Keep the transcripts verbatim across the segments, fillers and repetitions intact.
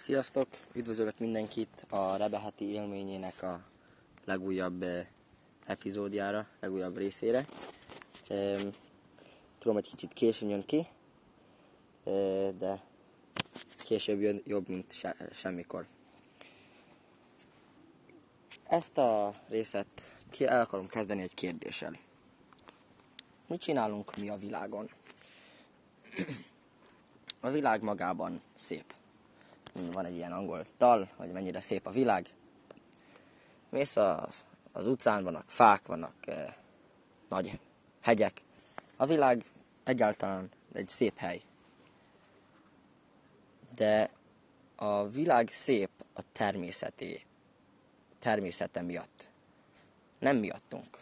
Sziasztok! Üdvözlök mindenkit a Rebeheti élményének a legújabb epizódjára, legújabb részére. Tudom, hogy kicsit későn jön ki, de később jön jobb, mint se, semmikor. Ezt a részet ki el akarom kezdeni egy kérdéssel. Mit csinálunk mi a világon? A világ magában szép. Van egy ilyen angol dal, hogy mennyire szép a világ. Mész a, az utcán, vannak fák, vannak eh, nagy hegyek. A világ egyáltalán egy szép hely. De a világ szép a természeté, természete miatt. Nem miattunk.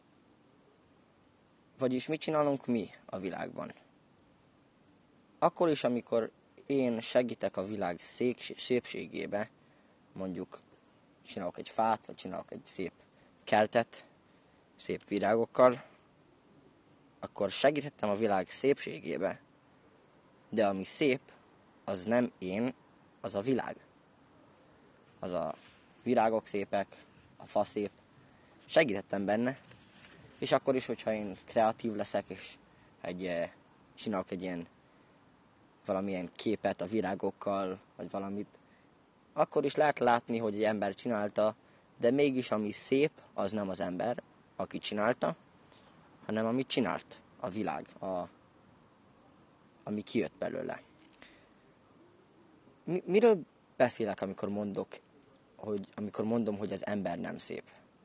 Vagyis mit csinálunk mi a világban? Akkor is, amikor én segítek a világ szépségébe, mondjuk csinálok egy fát, vagy csinálok egy szép kertet, szép virágokkal, akkor segíthettem a világ szépségébe, de ami szép, az nem én, az a világ. Az a virágok szépek, a fa szép, segítettem benne, és akkor is, hogyha én kreatív leszek, és egy, csinálok egy ilyen valamilyen képet a virágokkal, vagy valamit, akkor is lehet látni, hogy egy ember csinálta, de mégis ami szép, az nem az ember, aki csinálta, hanem amit csinált a világ, a, ami kijött belőle. Mi, miről beszélek, amikor mondok, hogy, amikor mondom, hogy az ember nem szép?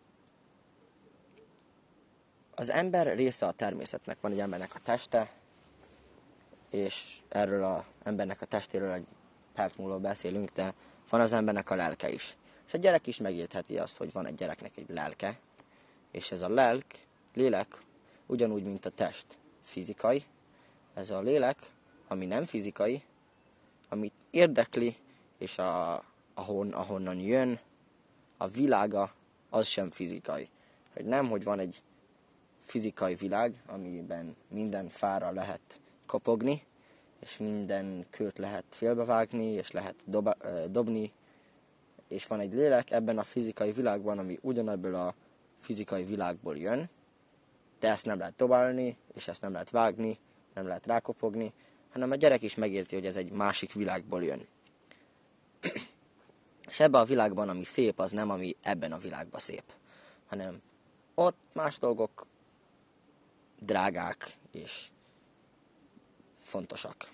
Az ember része a természetnek, van egy embernek a teste, és erről az embernek a testéről egy perc múlva beszélünk, de van az embernek a lelke is. És a gyerek is megértheti azt, hogy van egy gyereknek egy lelke, és ez a lelk, lélek, ugyanúgy, mint a test fizikai, ez a lélek, ami nem fizikai, amit érdekli, és a, ahon, ahonnan jön, a világa, az sem fizikai. Hogy nem, hogy van egy fizikai világ, amiben minden fára lehet kopogni, és minden kőt lehet félbevágni, és lehet doba, dobni, és van egy lélek ebben a fizikai világban, ami ugyanebből a fizikai világból jön, de ezt nem lehet dobálni, és ezt nem lehet vágni, nem lehet rákopogni, hanem a gyerek is megérti, hogy ez egy másik világból jön. És ebben a világban, ami szép, az nem, ami ebben a világban szép, hanem ott más dolgok drágák és fontosak.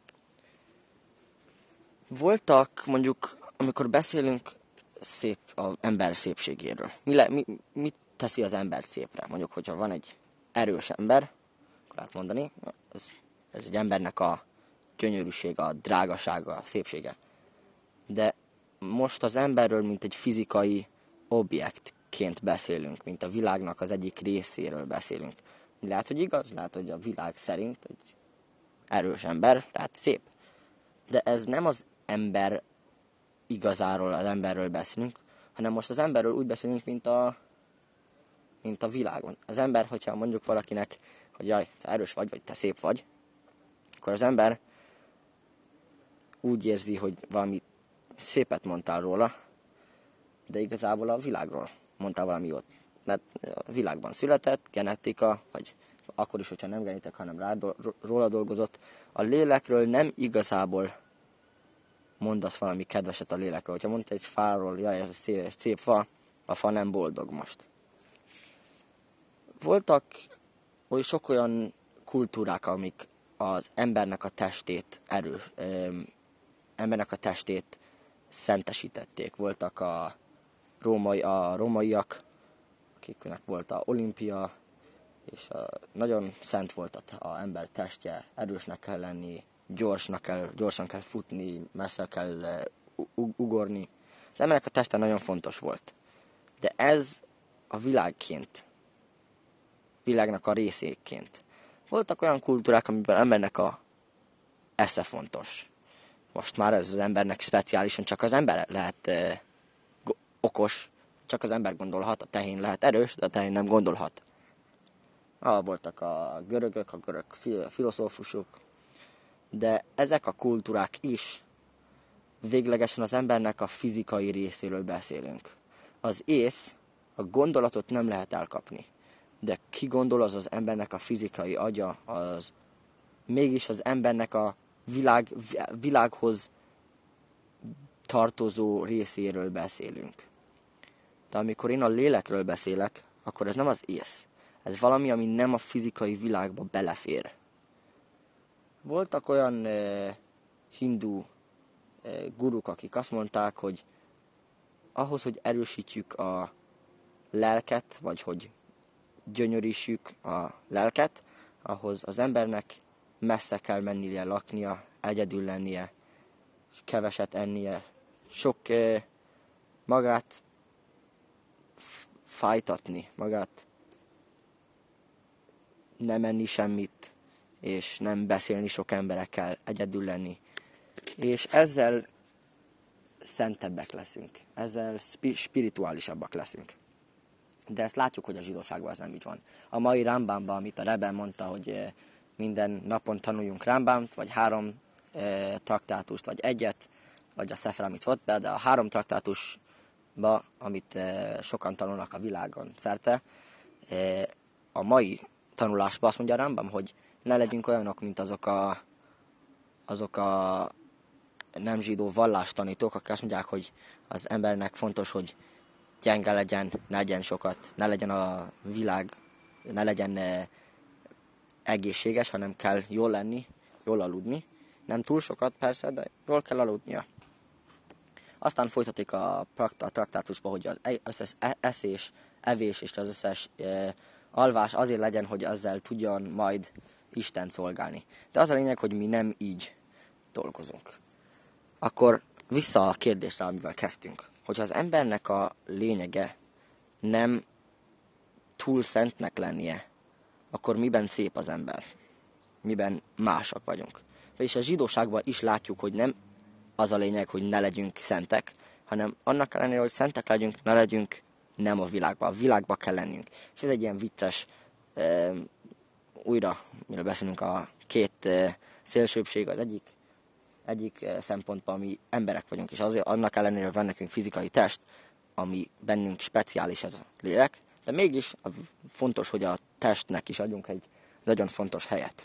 Voltak, mondjuk, amikor beszélünk szép, az ember szépségéről. Mi, le, mi, mit teszi az embert szépre? Mondjuk, hogyha van egy erős ember, akkor lehet mondani, ez, ez egy embernek a gyönyörűsége, a drágasága, a szépsége. De most az emberről, mint egy fizikai objektként beszélünk, mint a világnak az egyik részéről beszélünk. Lehet, hogy igaz, lehet, hogy a világ szerint egy erős ember, lehet szép. De ez nem az ember igazáról, az emberről beszélünk, hanem most az emberről úgy beszélünk, mint a, mint a világon. Az ember, hogyha mondjuk valakinek, hogy jaj, te erős vagy, vagy te szép vagy, akkor az ember úgy érzi, hogy valami szépet mondtál róla, de igazából a világról mondtál valami jót. Mert a világban született, genetika, vagy akkor is, hogyha nem genetik, hanem rá, róla dolgozott, a lélekről nem igazából mondasz valami kedveset a lélekről. Ha mondta egy fáról, jaj, ez a szép, szép fa, a fa nem boldog most. Voltak oly sok olyan kultúrák, amik az embernek a testét erő, öm, embernek a testét szentesítették. Voltak a, római, a rómaiak, akiknek volt a olimpia, és a, nagyon szent volt az ember testje, erősnek kell lenni, gyorsnak kell, gyorsan kell futni, messze kell uh, ugorni. Az embernek a teste nagyon fontos volt. De ez a világként, világnak a részéként. Voltak olyan kultúrák, amiben embernek a esze fontos. Most már ez az embernek speciálisan csak az ember lehet uh, okos, csak az ember gondolhat, a tehén lehet erős, de a tehén nem gondolhat. Ah, voltak a görögök, a görög filozófusok, de ezek a kultúrák is véglegesen az embernek a fizikai részéről beszélünk. Az ész, a gondolatot nem lehet elkapni. De ki gondol, az az embernek a fizikai agya, az mégis az embernek a világ, világhoz tartozó részéről beszélünk. De amikor én a lélekről beszélek, akkor ez nem az ész. Ez valami, ami nem a fizikai világba belefér. Voltak olyan eh, hindu eh, guruk, akik azt mondták, hogy ahhoz, hogy erősítjük a lelket, vagy hogy gyönyörítsük a lelket, ahhoz az embernek messze kell mennie laknia, egyedül lennie, keveset ennie, sok eh, magát fájtatni, magát nem enni semmit, és nem beszélni sok emberekkel, egyedül lenni. És ezzel szentebbek leszünk, ezzel spirituálisabbak leszünk. De ezt látjuk, hogy a zsidóságban ez nem így van. A mai Rambamban, amit a Rebbe mondta, hogy minden napon tanuljunk Rambámt, vagy három e, traktátust, vagy egyet, vagy a Sefer HaMitzvot, de a három traktátusba, amit e, sokan tanulnak a világon szerte, e, a mai tanulásban azt mondja a Rambam, hogy ne legyünk olyanok, mint azok a, azok a nem zsidó vallástanítók, akik azt mondják, hogy az embernek fontos, hogy gyenge legyen, ne legyen sokat, ne legyen a világ, ne legyen e, egészséges, hanem kell jól lenni, jól aludni. Nem túl sokat persze, de jól kell aludnia. Aztán folytatik a, a traktátusba, hogy az összes eszés, evés és az összes e, alvás azért legyen, hogy ezzel tudjon majd Isten szolgálni. De az a lényeg, hogy mi nem így dolgozunk. Akkor vissza a kérdésre, amivel kezdtünk. Hogyha az embernek a lényege nem túl szentnek lennie, akkor miben szép az ember? Miben másak vagyunk? És a zsidóságban is látjuk, hogy nem az a lényeg, hogy ne legyünk szentek, hanem annak ellenére, hogy szentek legyünk, ne legyünk nem a világban. A világban kell lennünk. És ez egy ilyen vicces, e, újra, miről beszélünk, a két e, szélsőség, az egyik, egyik e, szempontban mi emberek vagyunk, és azért annak ellenére van nekünk fizikai test, ami bennünk speciális ez a lélek, de mégis fontos, hogy a testnek is adjunk egy nagyon fontos helyet.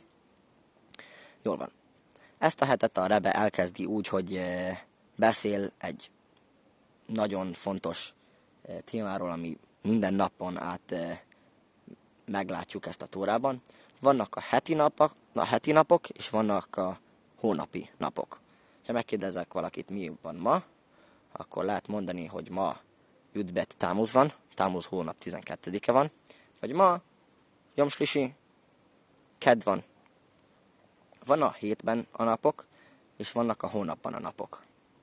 Jól van. Ezt a hetet a Rebbe elkezdi úgy, hogy beszél egy nagyon fontos témáról, ami minden napon át meglátjuk ezt a Tórában. Vannak a heti napok, a heti napok, és vannak a hónapi napok. Ha megkérdezek valakit, mi van ma, akkor lehet mondani, hogy ma Judbet Támuz van, Támuz hónap tizenkettedike van, vagy ma Jom Slisi, kedd van. Van a hétben a napok, és vannak a hónapban a napok.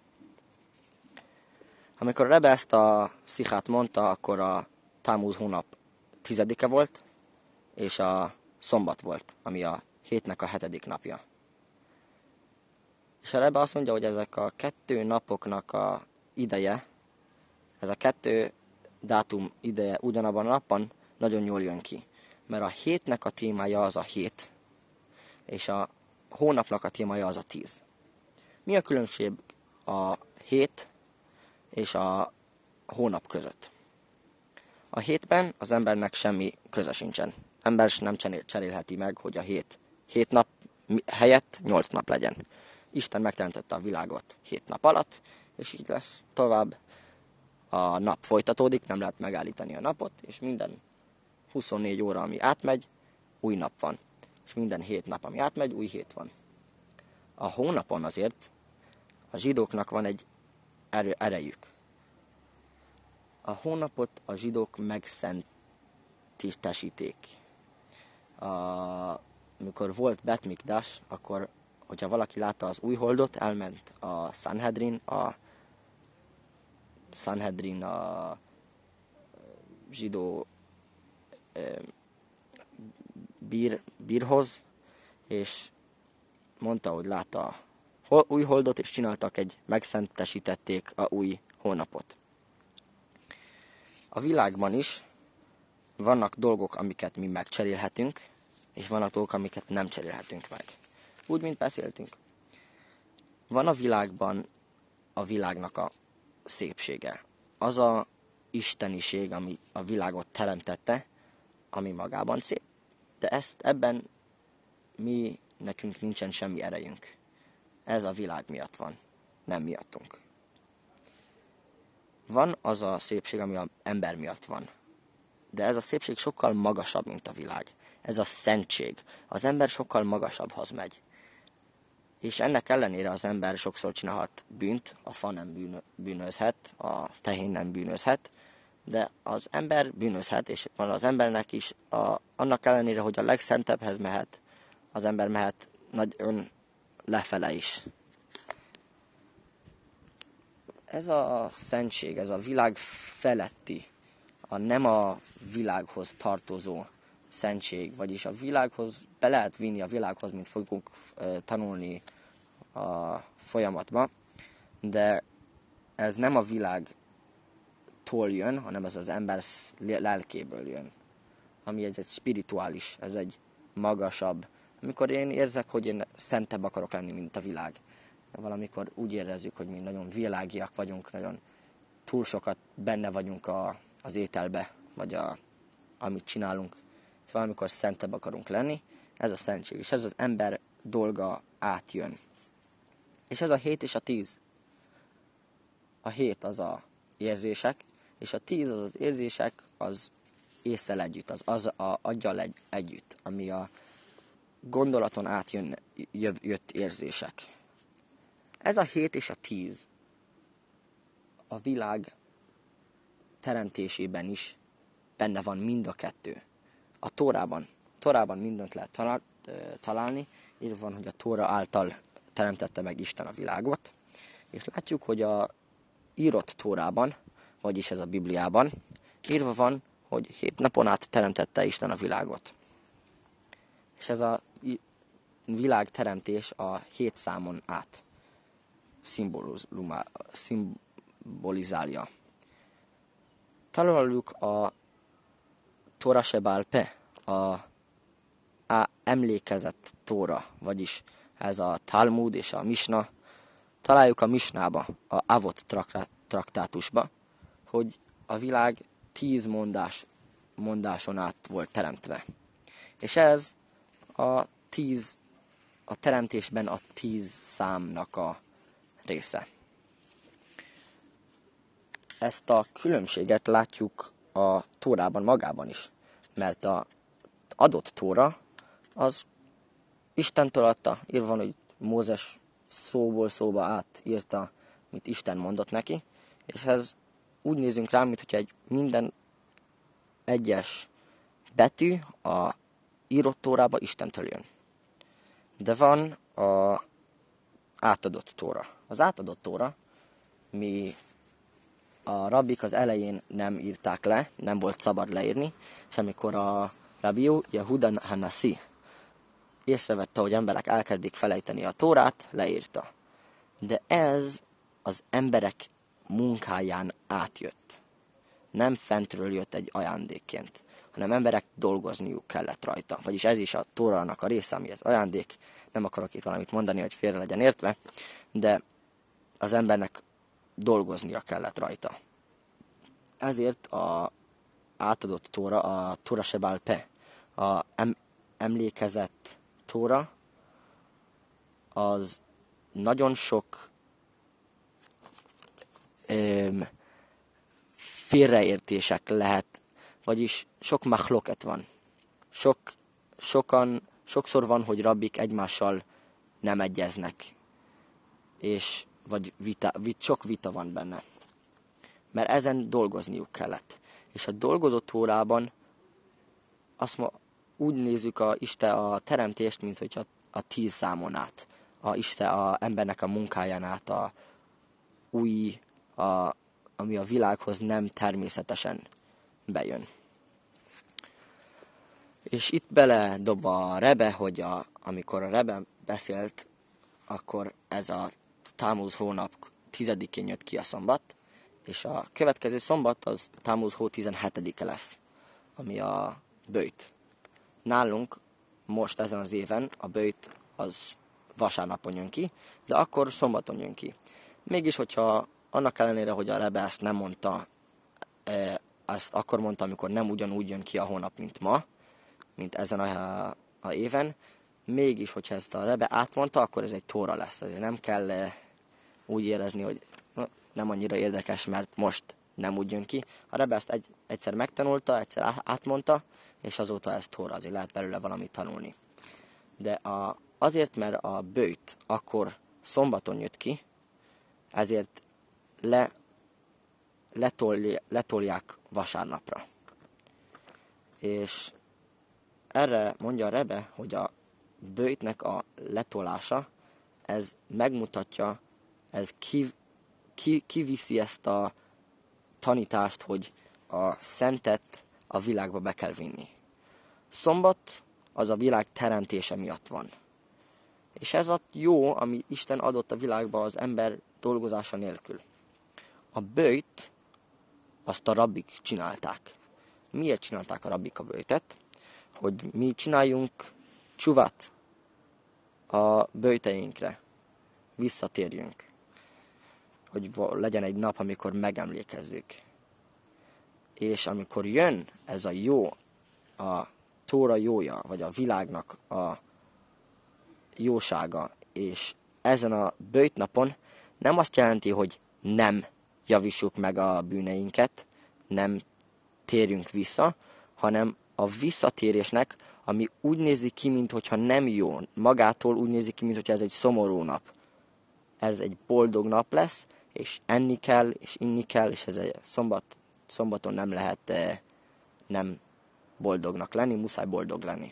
Amikor a Rebbe ezt a szichát mondta, akkor a Támuz hónap tizedike volt, és a szombat volt, ami a hétnek a hetedik napja. És a Rebbe azt mondja, hogy ezek a kettő napoknak a ideje, ez a kettő dátum ideje ugyanabban a napon nagyon jól jön ki. Mert a hétnek a témája az a hét, és a hónapnak a témája az a tíz. Mi a különbség a hét és a hónap között? A hétben az embernek semmi köze sincsen. Ember nem cserélheti meg, hogy a hét, hét nap helyett nyolc nap legyen. Isten megteremtette a világot hét nap alatt, és így lesz tovább. A nap folytatódik, nem lehet megállítani a napot, és minden huszonnégy óra, ami átmegy, új nap van. És minden hét nap, ami átmegy, új hét van. A hónapon azért a zsidóknak van egy erő, erejük. A hónapot a zsidók megszentítesíték. Amikor volt Bet Mikdash, akkor, hogyha valaki látta az új holdot, elment a Sanhedrin, a Sanhedrin a zsidó bír, bírhoz, és mondta, hogy látta a új holdot, és csináltak egy, megszentesítették a új hónapot. A világban is vannak dolgok, amiket mi megcserélhetünk, és vannak dolgok, amiket nem cserélhetünk meg. Úgy, mint beszéltünk. Van a világban a világnak a szépsége. Az a isteniség, ami a világot teremtette, ami magában szép. De ezt ebben mi, nekünk nincsen semmi erejünk. Ez a világ miatt van, nem miattunk. Van az a szépség, ami az ember miatt van. De ez a szépség sokkal magasabb, mint a világ. Ez a szentség. Az ember sokkal magasabbhoz megy. És ennek ellenére az ember sokszor csinálhat bűnt, a fa nem bűnözhet, a tehén nem bűnözhet, de az ember bűnözhet, és van az embernek is, a, annak ellenére, hogy a legszentebbhez mehet, az ember mehet nagyon lefele is. Ez a szentség, ez a világ feletti, a nem a világhoz tartozó szentség, vagyis a világhoz, be lehet vinni a világhoz, mint fogunk tanulni a folyamatban, de ez nem a világtól jön, hanem ez az ember lelkéből jön, ami egy, egy spirituális, ez egy magasabb. Amikor én érzek, hogy én szentebb akarok lenni, mint a világ, valamikor úgy érezzük, hogy mi nagyon világiak vagyunk, nagyon túl sokat benne vagyunk a, az ételbe, vagy a, amit csinálunk, és valamikor szentebb akarunk lenni, ez a szentség, és ez az ember dolga átjön. És ez a hét és a tíz. A hét az a érzések, és a tíz az az érzések, az ésszel együtt, az, az a aggyal egy, együtt, ami a gondolaton átjön, jöv, jött érzések. Ez a hét és a tíz a világ teremtésében is benne van mind a kettő. A Tórában, Tórában mindent lehet talál, találni, írva van, hogy a Tóra által teremtette meg Isten a világot, és látjuk, hogy a írott Tórában, vagyis ez a Bibliában, írva van, hogy hét napon át teremtette Isten a világot. És ez a világteremtés a hét számon át szimbolizálja. Találjuk a Tóra Sebál Pe, a, a emlékezett Tóra, vagyis ez a Talmud és a Misna. Találjuk a Misnába, a Avot traktátusba, hogy a világ tíz mondás, mondáson át volt teremtve. És ez a tíz, a teremtésben a tíz számnak a része. Ezt a különbséget látjuk a Tórában magában is, mert az adott Tóra az Istentől adta, írva van, hogy Mózes szóból szóba átírta, mit Isten mondott neki, és ez úgy nézünk rá, mintha egy minden egyes betű a írott Tórába Istentől jön. De van a átadott Tóra. Az átadott Tóra, mi a rabbik az elején nem írták le, nem volt szabad leírni, és amikor a Rabbi Yehuda Hanassi észrevette, hogy emberek elkezdik felejteni a Tórát, leírta. De ez az emberek munkáján átjött. Nem fentről jött egy ajándékként, hanem emberek dolgozniuk kellett rajta. Vagyis ez is a Tórának a része, ami az ajándék. Nem akarok itt valamit mondani, hogy félre legyen értve, de az embernek dolgoznia kellett rajta. Ezért a átadott Tóra, a Tóra Sebál Pe, a em- emlékezett Tóra, az nagyon sok öm, félreértések lehet, vagyis sok machloket van. Sok, sokan, sokszor van, hogy rabbik egymással nem egyeznek, és vagy vita, vit, sok vita van benne. Mert ezen dolgozniuk kellett. És a dolgozott Tórában azt ma úgy nézzük a Isten a teremtést, mint hogy a, a tíz számon át. A Isten a embernek a munkáján át, a új, a, ami a világhoz nem természetesen bejön. És itt bele dob a Rebe, hogy a, amikor a Rebe beszélt, akkor ez a Támuz hónap tizedikén jött ki a szombat, és a következő szombat az Támuz hó tizenhetedike lesz, ami a böjt. Nálunk most ezen az éven a böjt az vasárnapon jön ki, de akkor szombaton jön ki. Mégis, hogyha annak ellenére, hogy a Rebe ezt nem mondta, e, azt akkor mondta, amikor nem ugyanúgy jön ki a hónap, mint ma, mint ezen a, a éven, mégis, hogyha ezt a Rebe átmondta, akkor ez egy tóra lesz. Azért nem kell e, úgy érezni, hogy na, nem annyira érdekes, mert most nem úgy jön ki. A Rebe ezt egy, egyszer megtanulta, egyszer átmondta, és azóta ez tóra, azért lehet belőle valamit tanulni. De a, azért, mert a böjt akkor szombaton jött ki, ezért le, letolj, letolják vasárnapra. És erre mondja a Rebe, hogy a böjtnek a letolása, ez megmutatja, ez ki, ki, kiviszi ezt a tanítást, hogy a szentet a világba be kell vinni. Szombat az a világ teremtése miatt van. És ez a jó, ami Isten adott a világba az ember dolgozása nélkül. A böjt azt a rabbik csinálták. Miért csinálták a rabbik a böjtet? Hogy mi csináljunk csuvat a böjteinkre. Visszatérjünk. Hogy legyen egy nap, amikor megemlékezzük. És amikor jön ez a jó, a Tóra jója, vagy a világnak a jósága, és ezen a böjtnapon nem azt jelenti, hogy nem javítsuk meg a bűneinket, nem térjünk vissza, hanem a visszatérésnek, ami úgy nézi ki, mintha nem jó, magától úgy nézi ki, mintha ez egy szomorú nap. Ez egy boldog nap lesz, és enni kell, és inni kell, és ez egy szombat, szombaton nem lehet eh, nem boldognak lenni, muszáj boldog lenni.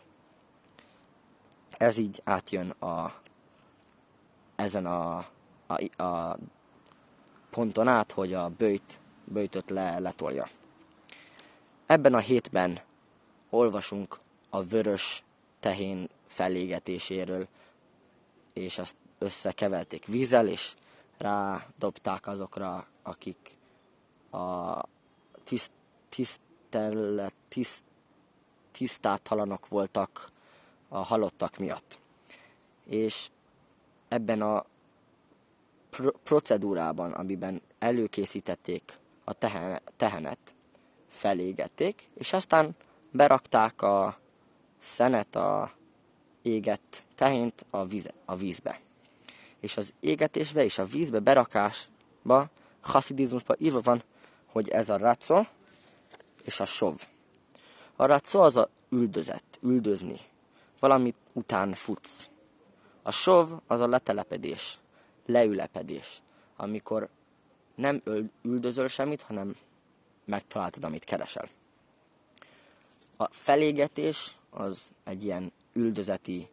Ez így átjön a, ezen a, a, a ponton át, hogy a böjt, böjtöt le, letolja. Ebben a hétben olvasunk a vörös tehén felégetéséről, és ezt összekeverték vízzel, és rádobták azokra, akik a tiszt, tisztelet, tiszt, tisztátalanok voltak a halottak miatt. És ebben a pro- procedúrában, amiben előkészítették a tehen, tehenet, felégették, és aztán berakták a szenet, a égett tehént a, víz, a vízbe. És az égetésbe és a vízbe berakásba, haszidizmusban írva van, hogy ez a racó és a sov. A racó az a üldözet, üldözni. Valamit után futsz. A sov az a letelepedés, leülepedés, amikor nem üldözöl semmit, hanem megtaláltad, amit keresel. A felégetés az egy ilyen üldözeti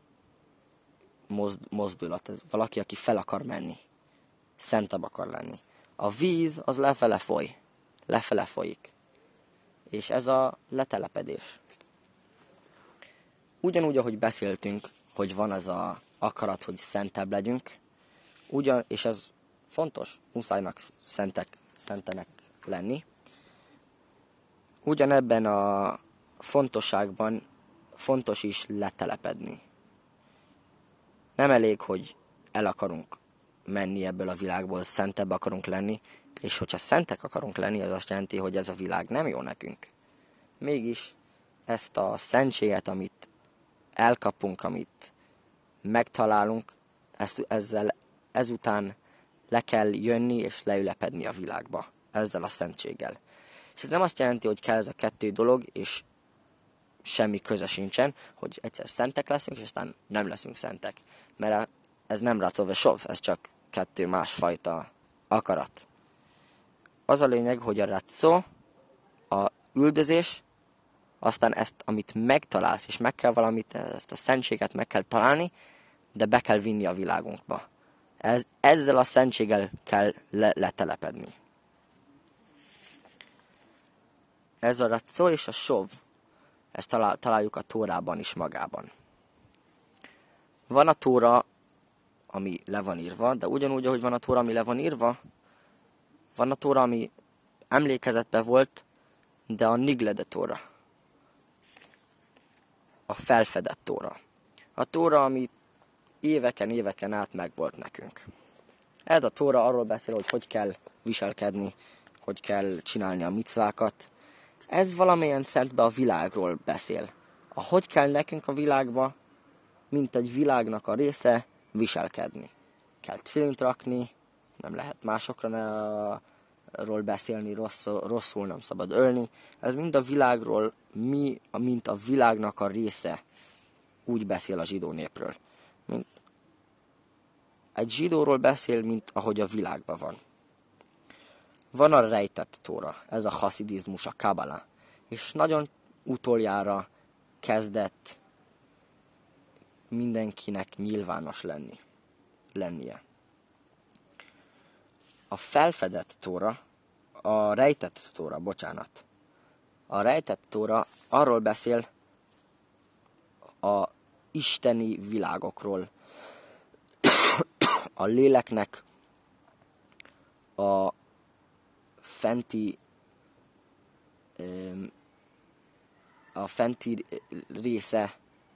mozdulat. Ez valaki, aki fel akar menni. Szentebb akar lenni. A víz az lefele foly. Lefele folyik. És ez a letelepedés. Ugyanúgy, ahogy beszéltünk, hogy van az a akarat, hogy szentebb legyünk, ugyan, és ez fontos, muszájnak szentek, szentenek lenni. Ugyanebben a fontosságban fontos is letelepedni. Nem elég, hogy el akarunk menni ebből a világból, szentebb akarunk lenni, és hogyha szentek akarunk lenni, az azt jelenti, hogy ez a világ nem jó nekünk. Mégis ezt a szentséget, amit elkapunk, amit megtalálunk, ezt, ezzel ezután le kell jönni és leülepedni a világba. Ezzel a szentséggel. És ez nem azt jelenti, hogy kell ez a kettő dolog, és semmi köze sincsen, hogy egyszer szentek leszünk, és aztán nem leszünk szentek. Mert ez nem racov és sov, ez csak kettő másfajta akarat. Az a lényeg, hogy a racó, a üldözés, aztán ezt, amit megtalálsz, és meg kell valamit, ezt a szentséget meg kell találni, de be kell vinni a világunkba. Ez, ezzel a szentséggel kell le, letelepedni. Ez a racó és a sov, ezt talál, találjuk a Tórában is magában. Van a Tóra, ami le van írva, de ugyanúgy, ahogy van a Tóra, ami le van írva, van a Tóra, ami emlékezetben volt, de a Niglede Tóra. A felfedett Tóra. A Tóra, ami éveken, éveken át megvolt nekünk. Ez a Tóra arról beszél, hogy hogy kell viselkedni, hogy kell csinálni a micvákat. Ez valamilyen szentbe a világról beszél. A hogy kell nekünk a világba, mint egy világnak a része, viselkedni. Kell tfilint rakni, nem lehet másokra ne, ról beszélni, rosszul, rosszul nem szabad ölni. Ez mind a világról, mi, mint a világnak a része, úgy beszél a zsidó népről. Mint egy zsidóról beszél, mint ahogy a világban van. Van a rejtett Tóra, ez a haszidizmus, a kabala, és nagyon utoljára kezdett mindenkinek nyilvános lenni, lennie. A felfedett Tóra, a rejtett Tóra, bocsánat. A rejtett Tóra arról beszél a isteni világokról, a léleknek a fenti a fenti része,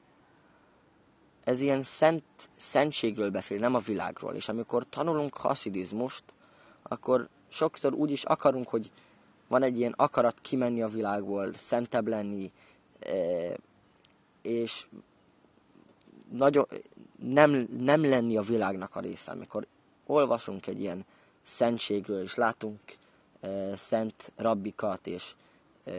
ez ilyen szent, szentségről beszél, nem a világról. És amikor tanulunk haszidizmust, akkor sokszor úgy is akarunk, hogy van egy ilyen akarat kimenni a világból, szentebb lenni, és nagyon, nem, nem lenni a világnak a része. Amikor olvasunk egy ilyen szentségről, és látunk e, szent rabbikat, és e,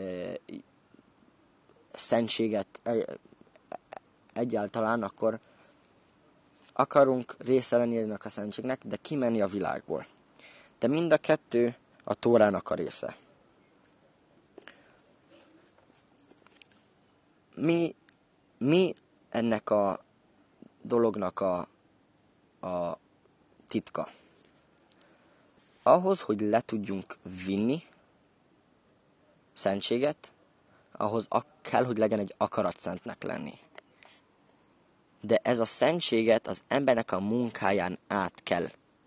szentséget e, egyáltalán, akkor akarunk része lenni ennek a szentségnek, de kimenni a világból. De mind a kettő a Tórának a része. Mi, mi ennek a dolognak a, a titka? Ahhoz, hogy le tudjunk vinni szentséget, ahhoz kell, hogy legyen egy akarat szentnek lenni. De ez a szentséget az embernek a munkáján át kell,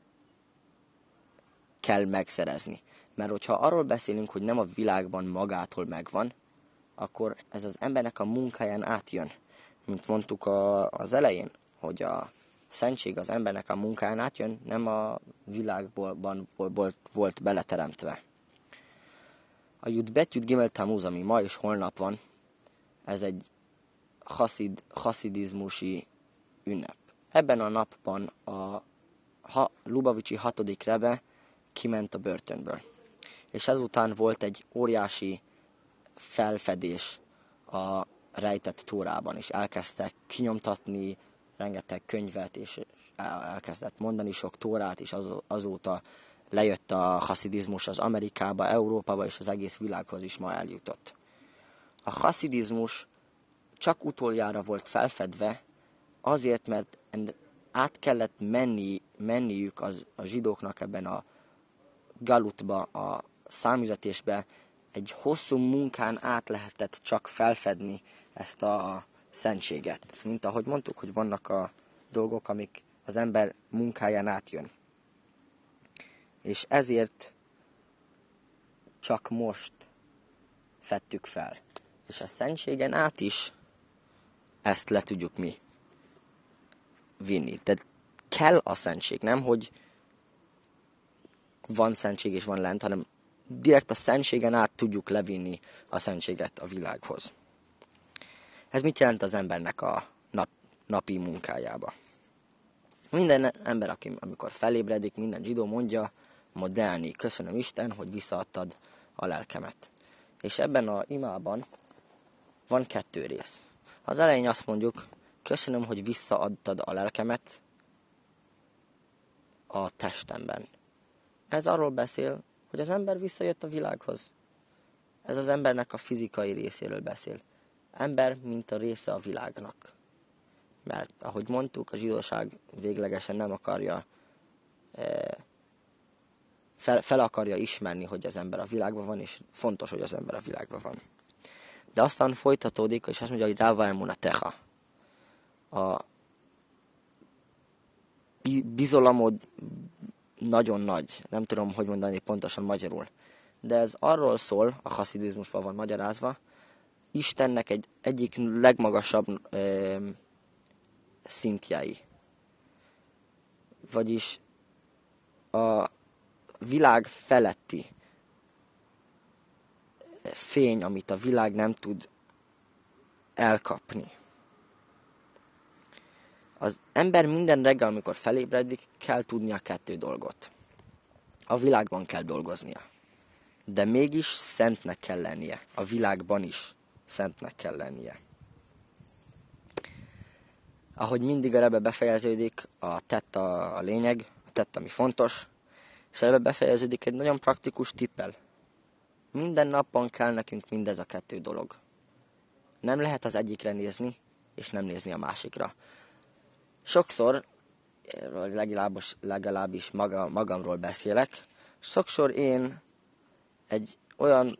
kell megszerezni. Mert hogyha arról beszélünk, hogy nem a világban magától megvan, akkor ez az embernek a munkáján átjön. Mint mondtuk a, az elején, hogy a szentség az embernek a munkáján átjön, nem a világban volt, volt beleteremtve. A Jud Bet Jud Gimel Tamuz, ami ma és holnap van, ez egy haszid, haszidizmusi ünnep. Ebben a napban a ha, Lubavicsi hatodik rebe kiment a börtönből. És ezután volt egy óriási felfedés a rejtett Tórában, és elkezdtek kinyomtatni rengeteg könyvet, és elkezdett mondani sok Tórát, és az, azóta lejött a haszidizmus az Amerikába, Európába, és az egész világhoz is ma eljutott. A haszidizmus csak utoljára volt felfedve, azért, mert át kellett menni, menniük az, a zsidóknak ebben a galutba, a számüzetésbe, egy hosszú munkán át lehetett csak felfedni ezt a szentséget. Mint ahogy mondtuk, hogy vannak a dolgok, amik az ember munkáján átjön. És ezért csak most fettük fel. És a szentségen át is ezt le tudjuk mi vinni. De kell a szentség, nem hogy van szentség és van lent, hanem direkt a szentségen át tudjuk levinni a szentséget a világhoz. Ez mit jelent az embernek a nap, napi munkájába? Minden ember, aki, amikor felébredik, minden zsidó mondja, modellni, köszönöm Isten, hogy visszaadtad a lelkemet. És ebben a imában van kettő rész. Az elején azt mondjuk, köszönöm, hogy visszaadtad a lelkemet a testemben. Ez arról beszél, hogy az ember visszajött a világhoz. Ez az embernek a fizikai részéről beszél. Ember, mint a része a világnak. Mert, ahogy mondtuk, a zsidóság véglegesen nem akarja, fel, fel akarja ismerni, hogy az ember a világban van, és fontos, hogy az ember a világban van. De aztán folytatódik, és azt mondja, hogy Ráva Emuna Teha. A bizolamod nagyon nagy, nem tudom, hogy mondani pontosan magyarul. De ez arról szól, a haszidizmusban van magyarázva, Istennek egy egyik legmagasabb ö, szintjei. Vagyis a világ feletti fény, amit a világ nem tud elkapni. Az ember minden reggel, amikor felébredik, kell tudnia kettő dolgot. A világban kell dolgoznia. De mégis szentnek kell lennie. A világban is szentnek kell lennie. Ahogy mindig a rebe befejeződik, a tett a, a lényeg, a tett, ami fontos, és a rebe befejeződik egy nagyon praktikus tippel. Minden napon kell nekünk mindez a kettő dolog. Nem lehet az egyikre nézni, és nem nézni a másikra. Sokszor, legalábbis, legalábbis maga, magamról beszélek, sokszor én egy olyan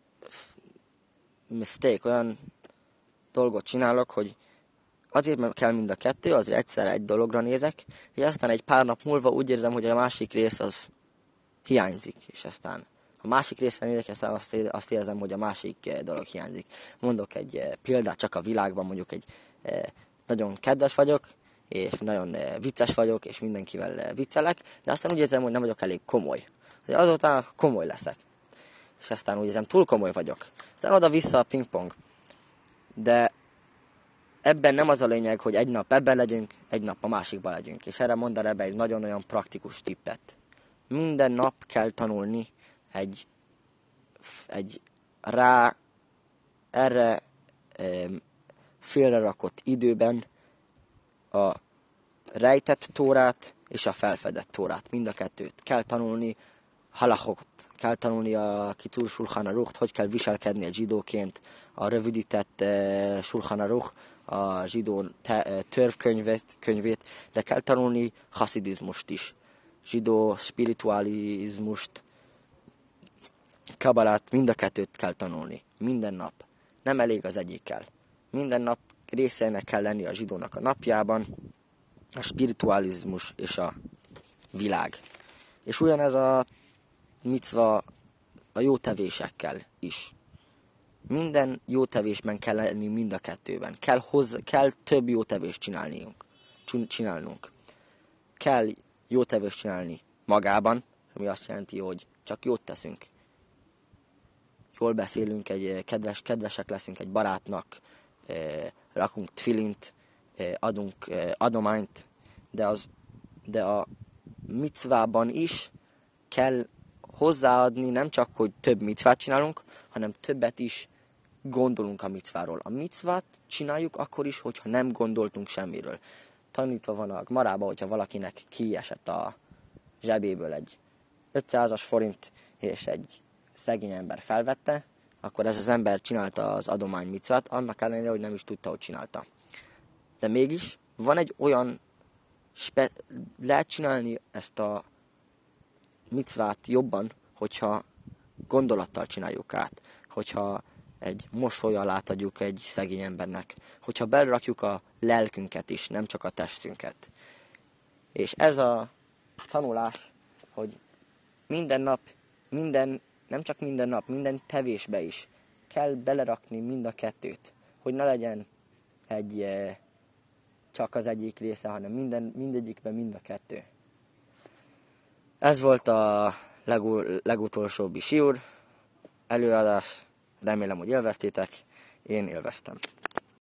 mistake, olyan dolgot csinálok, hogy azért, mert kell mind a kettő, azért egyszerre egy dologra nézek, és aztán egy pár nap múlva úgy érzem, hogy a másik rész az hiányzik, és aztán a másik részre nézek, aztán azt, azt érzem, hogy a másik dolog hiányzik. Mondok egy példát csak a világban, mondjuk egy nagyon kedves vagyok, és nagyon vicces vagyok, és mindenkivel viccelek, de aztán úgy érzem, hogy nem vagyok elég komoly. Azután komoly leszek. És aztán úgy érzem, túl komoly vagyok. Aztán oda-vissza a pingpong. De ebben nem az a lényeg, hogy egy nap ebben legyünk, egy nap a másikban legyünk. És erre mondan ebbe egy nagyon-nagyon praktikus tippet. Minden nap kell tanulni egy, egy rá, erre e, félrerakott időben a rejtett tórát és a felfedett tórát. Mind a kettőt kell tanulni, halachot, kell tanulni a Kitzur Shulchan Arucht, hogy kell viselkedni egy zsidóként, a rövidített uh, Shulchan Aruch, a zsidó te, uh, törvkönyvét, könyvét, de kell tanulni haszidizmust is, zsidó spiritualizmust, kabalát, mind a kettőt kell tanulni, minden nap. Nem elég az egyikkel. Minden nap részének kell lenni a zsidónak a napjában, a spiritualizmus és a világ. És ugyanez a micva a jó tevésekkel is. Minden jó tevésben kell lenni mind a kettőben. Kell, hoz, kell több jó tevést csinálnunk. csinálnunk. Kell jó tevést csinálni magában, ami azt jelenti, hogy csak jót teszünk. Jól beszélünk, egy kedves, kedvesek leszünk egy barátnak, rakunk tfilint, adunk adományt, de, az, de a micvában is kell hozzáadni, nem csak, hogy több micvát csinálunk, hanem többet is gondolunk a micváról. A micvát csináljuk akkor is, hogyha nem gondoltunk semmiről. Tanítva van a gmarában, hogyha valakinek kiesett a zsebéből egy ötszázas forint, és egy szegény ember felvette, akkor ez az ember csinálta az adomány micvát, annak ellenére, hogy nem is tudta, hogy csinálta. De mégis van egy olyan, spe- lehet csinálni ezt a micvát jobban, hogyha gondolattal csináljuk át, hogyha egy mosollyal átadjuk egy szegény embernek, hogyha belerakjuk a lelkünket is, nem csak a testünket. És ez a tanulás, hogy minden nap, minden, nem csak minden nap, minden tevésbe is kell belerakni mind a kettőt, hogy ne legyen egy e, csak az egyik része, hanem minden, mindegyikben mind a kettő. Ez volt a legú, legutolsóbbi siúr előadás. Remélem, hogy élveztétek. Én élveztem.